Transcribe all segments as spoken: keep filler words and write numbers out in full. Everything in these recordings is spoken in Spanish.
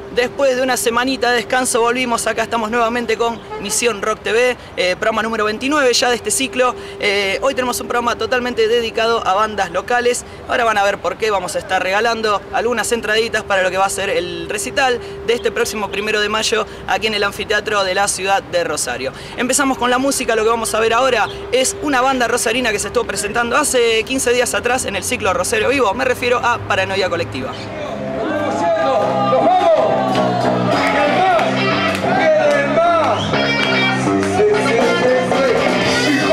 Después de una semanita de descanso volvimos, acá estamos nuevamente con Misión Rock T V, eh, programa número veintinueve ya de este ciclo. Eh, hoy tenemos un programa totalmente dedicado a bandas locales. Ahora van a ver por qué. Vamos a estar regalando algunas entraditas para lo que va a ser el recital de este próximo primero de mayo aquí en el anfiteatro de la ciudad de Rosario. Empezamos con la música. Lo que vamos a ver ahora es una banda rosarina que se estuvo presentando hace quince días atrás en el ciclo Rosario Vivo. Me refiero a Paranoia Colectiva. ¡Nos vamos! ¡Quieren más! ¡Sí, sí, sí, sí, sí! ¡Hijo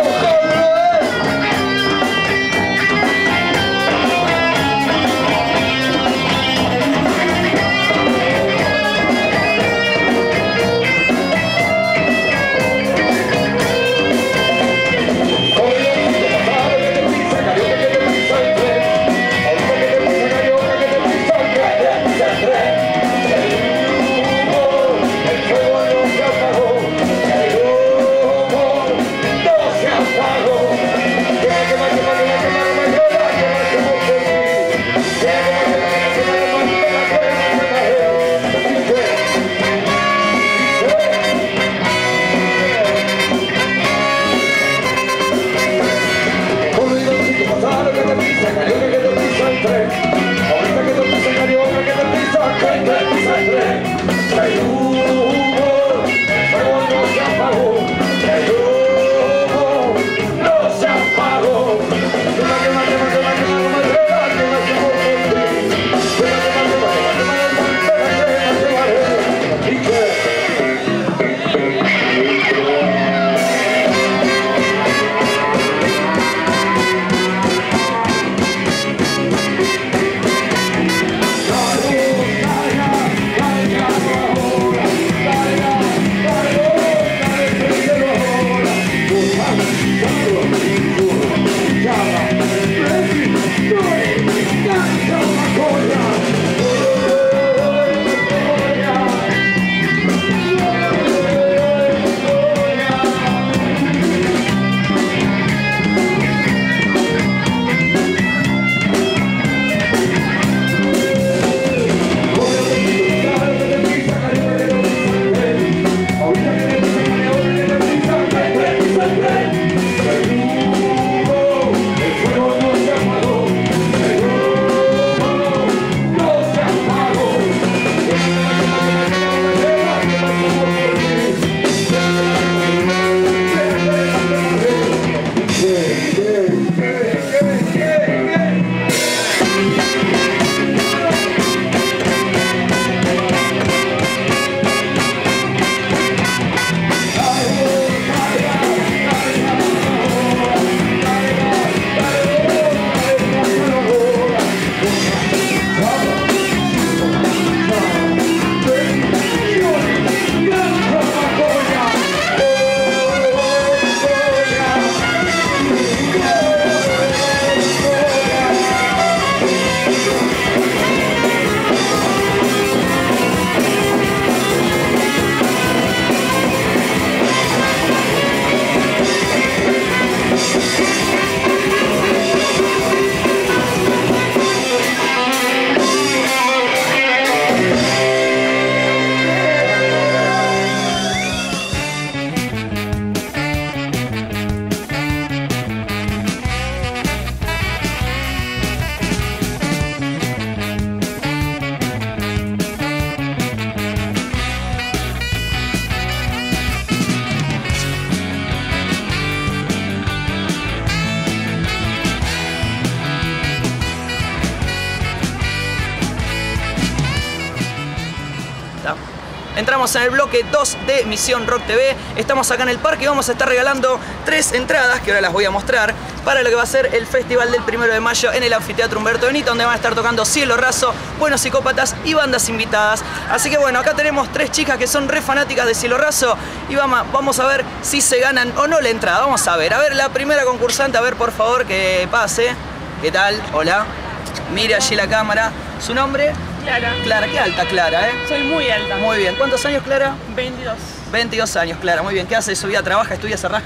Entramos en el bloque dos de Misión Rock T V. Estamos acá en el parque y vamos a estar regalando tres entradas, que ahora las voy a mostrar, para lo que va a ser el festival del primero de mayo en el anfiteatro Humberto Benito, donde van a estar tocando Cielo Raso, Buenos Psicópatas y bandas invitadas. Así que bueno, acá tenemos tres chicas que son re fanáticas de Cielo Raso y vamos, vamos a ver si se ganan o no la entrada. Vamos a ver, a ver la primera concursante, a ver por favor que pase. ¿Qué tal? Hola. Mire allí la cámara. ¿Su nombre? Clara. Clara, qué alta Clara, ¿eh? Soy muy alta. Muy bien. ¿Cuántos años, Clara? veintidós. veintidós años, Clara. Muy bien. ¿Qué hace de su vida? ¿Trabaja, estudia, se rasca?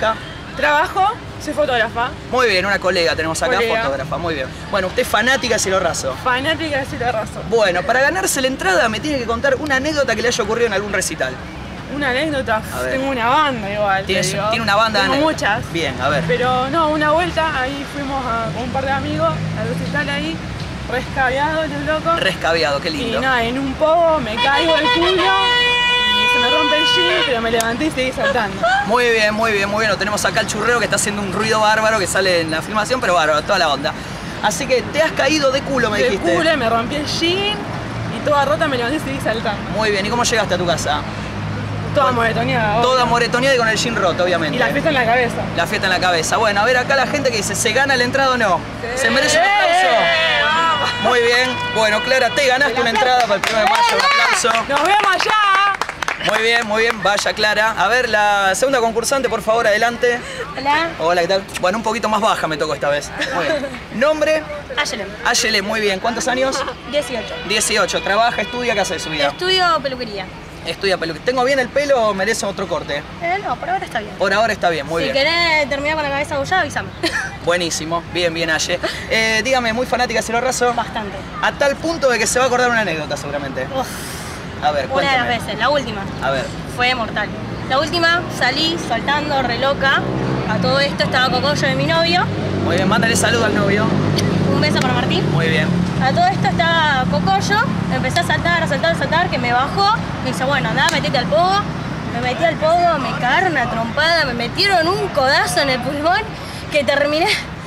Trabajo, soy fotógrafa. Muy bien, una colega tenemos acá, Colega. fotógrafa, muy bien. Bueno, usted es fanática de Cielo Raso. Fanática de Cielo Raso. Bueno, para ganarse la entrada me tiene que contar una anécdota que le haya ocurrido en algún recital. Una anécdota, A ver. tengo una banda igual. te ¿Tiene, digo. tiene una banda? Tengo ane- muchas. Bien, a ver. Pero no, una vuelta, ahí fuimos a- con un par de amigos al recital ahí, rescabeado, los locos. Rescabeado, qué Y lindo. nada, en un pogo me caigo el culo y se me rompe el jean, pero me levanté y seguí saltando. Muy bien, muy bien, muy bien. Lo tenemos acá el churrero que está haciendo un ruido bárbaro que sale en la filmación, pero bárbaro, toda la onda. Así que te has caído de culo, me De dijiste. culo, me rompí el jean y toda rota me levanté y seguí saltando. Muy bien, ¿y cómo llegaste a tu casa? Toda moretoneada. obvio. Toda moretoneada y con el jean roto, obviamente. Y la fiesta en la cabeza. La fiesta en la cabeza. Bueno, a ver acá la gente que dice, ¿se gana la entrada o no? ¿Se merece un aplauso? Muy bien. Bueno, Clara, te ganaste una entrada para el primero de mayo. Un aplauso. ¡Nos vemos allá! Muy bien, muy bien. Vaya, Clara. A ver, la segunda concursante, por favor, adelante. Hola, Hola, ¿qué tal? Bueno, un poquito más baja me tocó esta vez. Muy bien. ¿Nombre? Ayelen, Ayele, muy bien. ¿Cuántos años? dieciocho. dieciocho. ¿Trabaja, estudia? ¿Qué hace de su vida? Estudio peluquería. Estudia peluquería. ¿Tengo bien el pelo o merece otro corte? Eh, no, por ahora está bien. Por ahora está bien, muy si bien. querés terminar con la cabeza agullada, avísame. Buenísimo. Bien, bien, Aye. Eh, dígame, ¿muy fanática de Cielo Raso? Bastante. A tal punto de que se va a acordar una anécdota seguramente. Uf, A ver, una de las cuéntame. veces, la última, A ver. fue mortal. La última salí saltando, re loca. A todo esto estaba Cocoyo de mi novio. Muy bien, mándale saludo al novio. Un beso para Martín. Muy bien. A todo esto estaba Cocoyo. Empecé a saltar, a saltar, a saltar, que me bajó. Me dice, bueno, andá, metete al pogo. Me metí al pogo, me cagaron una trompada, me metieron un codazo en el pulmón que terminé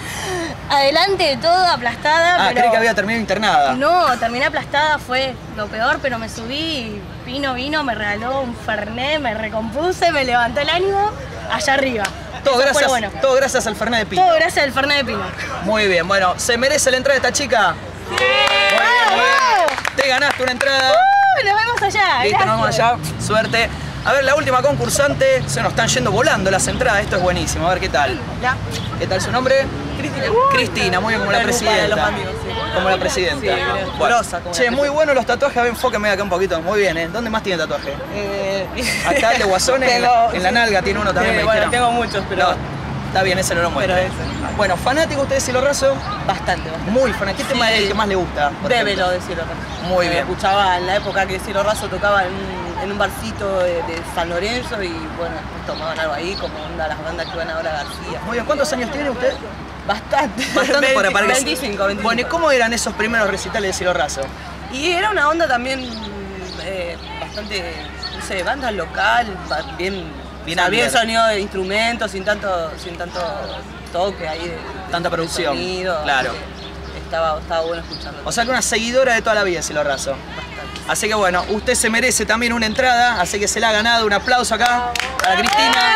adelante de todo, aplastada. Ah, pero... creí que había terminado internada. No, terminé aplastada, fue lo peor, pero me subí y vino, vino, me regaló un fernet, me recompuse, me levantó el ánimo allá arriba. Todo Eso fue gracias, lo bueno. todo gracias al Fernet de Pino. Todo gracias al fernet de pino. Muy bien, bueno, ¿se merece la entrada de esta chica? Sí. Muy bien, muy bien. Te ganaste una entrada. Uh, nos vemos allá. Listo, nos vamos gracias. allá. Suerte. A ver, la última concursante. Se nos están yendo volando las entradas. Esto es buenísimo. A ver qué tal. Hola. ¿Qué tal su nombre? Cristina. Cristina, muy bien, como la La grupa de presidenta. los amigos, sí. Como la presidenta. Sí, Bueno. grosa, como Che, la muy bueno los tatuajes. A ver, enfóquenme acá un poquito. Muy bien, ¿eh? ¿Dónde más tiene tatuaje? Eh, Acá el de Guasones, en, la, en la nalga tiene uno también. Sí, me bueno, dijeron. tengo muchos, pero- No, está bien, ese no lo muestra. Pero ese. Bueno, fanático usted de Cielo Raso. Bastante, bastante. Muy fanático. ¿Qué tema Sí. es el que más le gusta? por Débelo ejemplo? de Cielo Raso. Muy Eh, bien. Escuchaba en la época que Cielo Raso tocaba en un, en un barcito de, de San Lorenzo y bueno, después tomaban algo ahí, como onda las bandas que van ahora a García. Muy bien, ¿cuántos años tiene usted? Bastante. Bastante para, para que- veinticinco, veinticinco. Bueno, ¿y cómo eran esos primeros recitales de Cielo Raso? Y era una onda también eh, bastante, no sé, banda local, ba- bien, Bien o sea, bien under. sonido de instrumentos, sin tanto, sin tanto toque ahí de, de- Tanta de producción, sonido, claro. que Estaba, estaba bueno escucharlo. O sea que una seguidora de toda la vida de Cielo Raso. Bastante. Así que bueno, usted se merece también una entrada, así que se la ha ganado. Un aplauso acá para Cristina.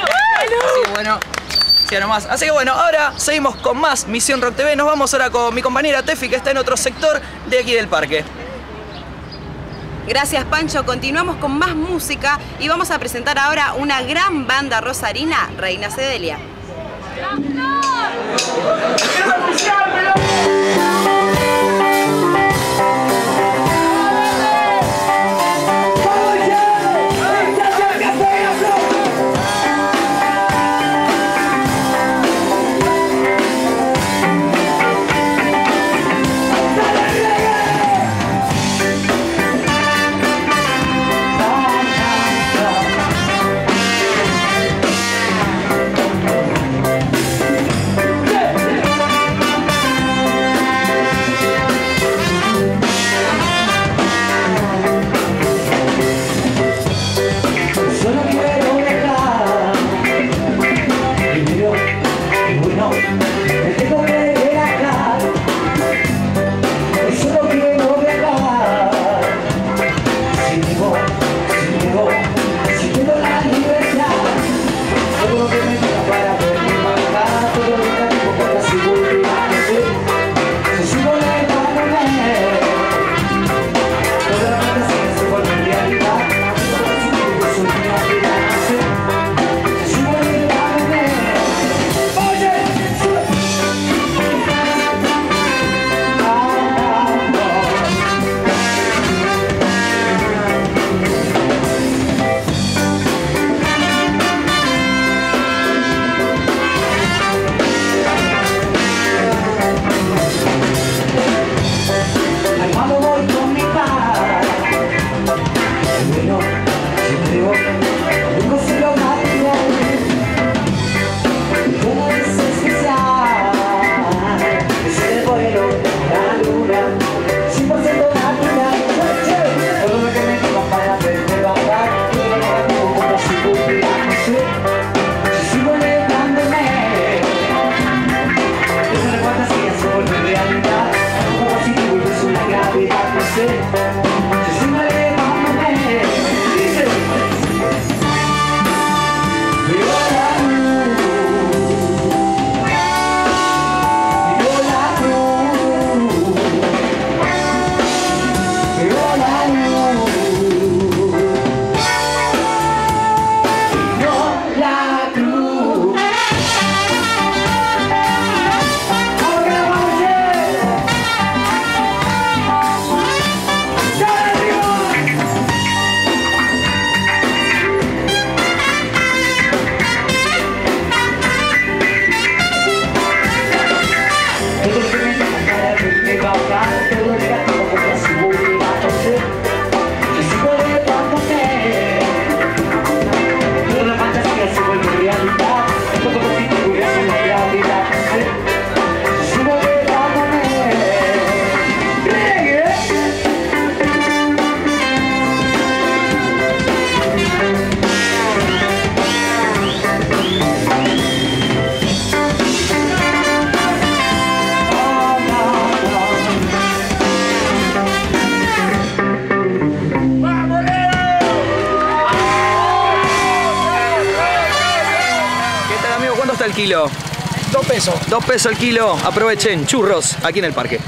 Así que bueno, sí, nomás. Así que bueno, ahora seguimos con más Misión Rock T V. Nos vamos ahora con mi compañera Tefi, que está en otro sector de aquí del parque. Gracias, Pancho. Continuamos con más música y vamos a presentar ahora una gran banda rosarina, Reina Cedelia. Yeah. kilo? Dos pesos. Dos pesos el kilo. Aprovechen, churros, aquí en el parque.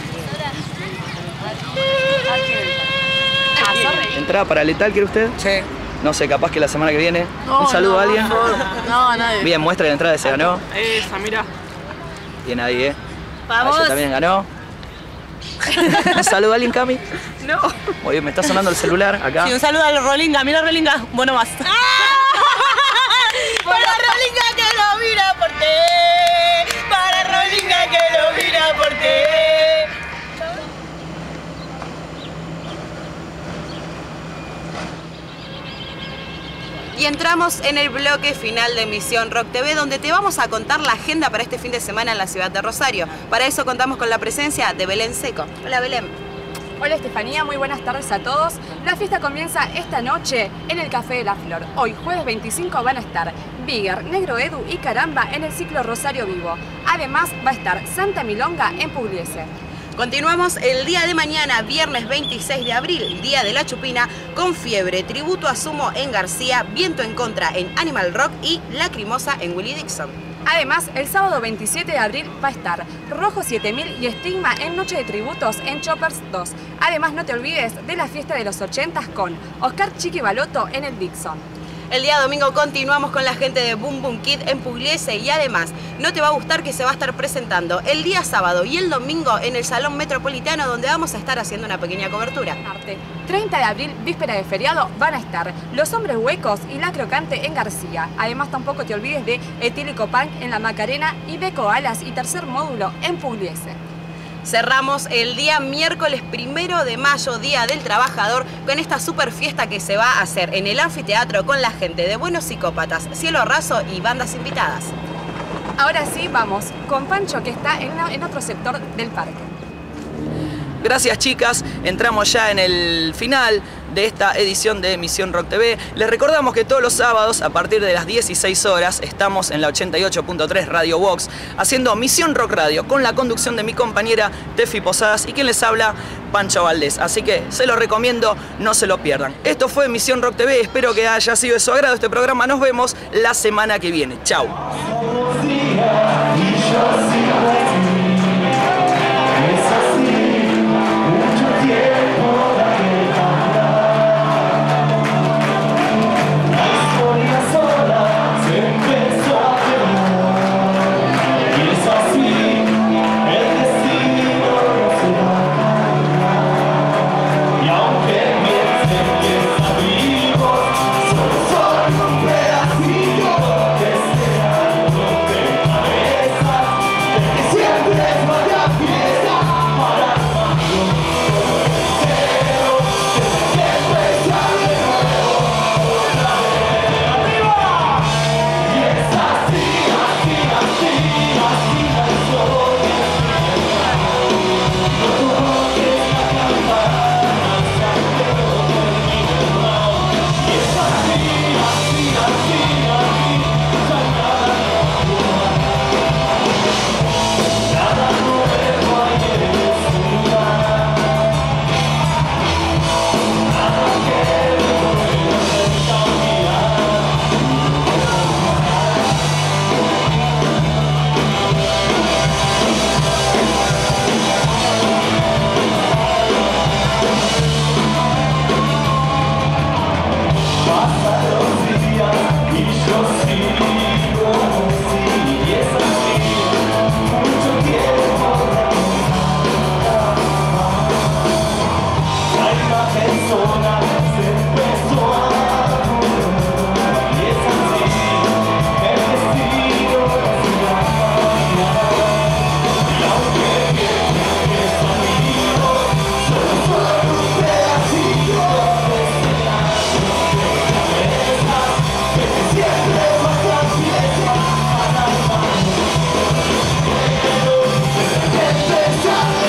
¿Entrada para Letal quiere usted? Sí. No sé, capaz que la semana que viene. No, Un saludo no, a alguien. No, nadie. Bien, muestra la entrada que se ganó. Esa, mira. Bien ahí, ¿eh? Vamos. Ella también ganó. ¿Un saludo a alguien, Cami? No. Muy bien, me está sonando el celular acá. Sí, un saludo a Rolinga. Mira, Rolinga. Bueno, más. Para Rolinga que lo mira por ti. Para Rolinga que lo mira por ti. Y entramos en el bloque final de Misión Rock T V, donde te vamos a contar la agenda para este fin de semana en la ciudad de Rosario. Para eso contamos con la presencia de Belén Seco. Hola, Belén. Hola Estefanía, muy buenas tardes a todos. La fiesta comienza esta noche en el Café de la Flor. Hoy, jueves veinticinco, van a estar Bigger, Negro Edu y Caramba en el ciclo Rosario Vivo. Además, va a estar Santa Milonga en Pugliese. Continuamos el día de mañana, viernes veintiséis de abril, Día de la Chupina, con Fiebre, Tributo a Sumo en García, Viento en Contra en Animal Rock y Lacrimosa en Willie Dixon. Además, el sábado veintisiete de abril va a estar Rojo siete mil y Estigma en Noche de Tributos en Choppers dos. Además, no te olvides de la fiesta de los ochentas con Oscar Chiqui Balotto en el Dixon. El día domingo continuamos con la gente de Boom Boom Kid en Pugliese y además no te va a gustar que se va a estar presentando el día sábado y el domingo en el Salón Metropolitano, donde vamos a estar haciendo una pequeña cobertura. treinta de abril, víspera de feriado, van a estar Los Hombres Huecos y La Crocante en García. Además, tampoco te olvides de Etílico Punk en La Macarena y Beco Alas y Tercer Módulo en Pugliese. Cerramos el día miércoles primero de mayo, Día del Trabajador, con esta super fiesta que se va a hacer en el anfiteatro con la gente de Buenos Psicópatas, Cielo Raso y bandas invitadas. Ahora sí, vamos con Pancho, que está en, una, en otro sector del parque. Gracias, chicas. Entramos ya en el final de esta edición de Misión Rock T V. Les recordamos que todos los sábados, a partir de las dieciséis horas, estamos en la ochenta y ocho punto tres Radio Box, haciendo Misión Rock Radio, con la conducción de mi compañera Tefi Posadas y quien les habla, Pancho Valdés. Así que se los recomiendo, no se lo pierdan. Esto fue Misión Rock T V. Espero que haya sido de su agrado este programa. Nos vemos la semana que viene. Chau. Empezar